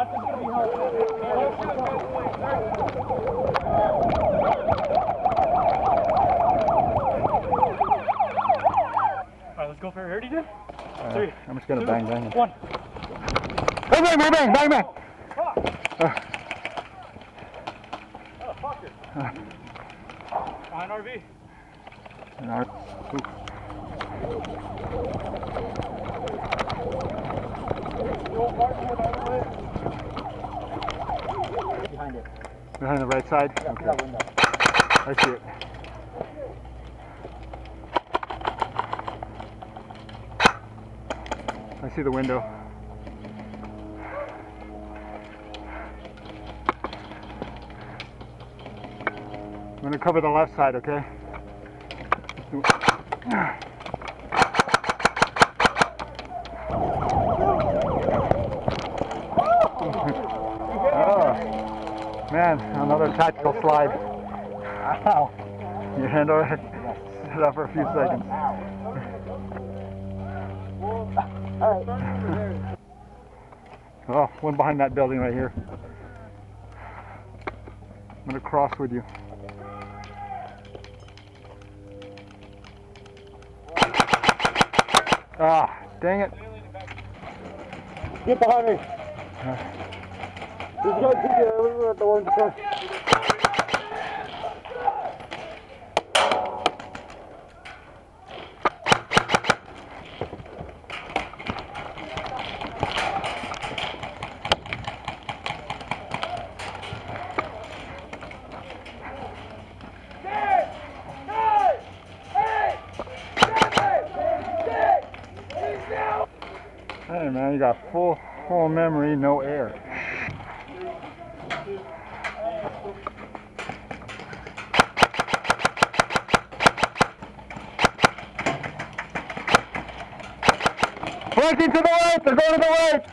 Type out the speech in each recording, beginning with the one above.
Alright, let's go for a hurdy then. 3. I'm just gonna bang. 1. Bang. Behind RV. Behind it. Behind the right side? Yeah, Okay. that window. I see it. I see the window. I'm going to cover the left side, okay? Oh, man, another tactical slide. Ow. Your hand over it. Sit up for a few seconds. Oh, one behind that building right here. I'm going to cross with you. Ah, dang it. Get behind me. Just go to the orange truck. Hey man, you got full memory, no air. Working to the right, they're going to the right.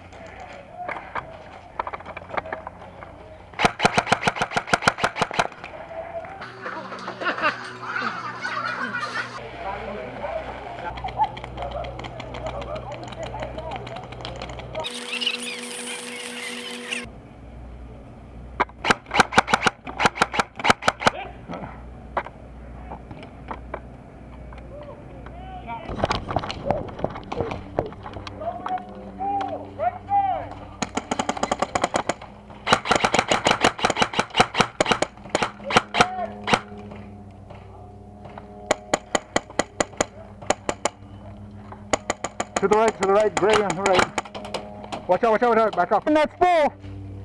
To the right, Gray on the right. Watch out, back off. And that's full!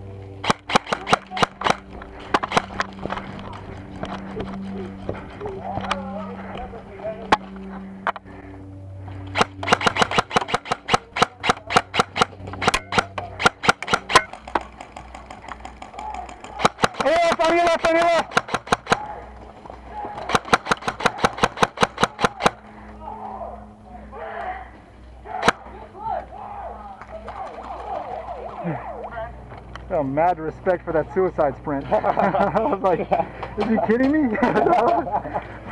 On your left! Oh, mad respect for that suicide sprint. I was like, is he kidding me?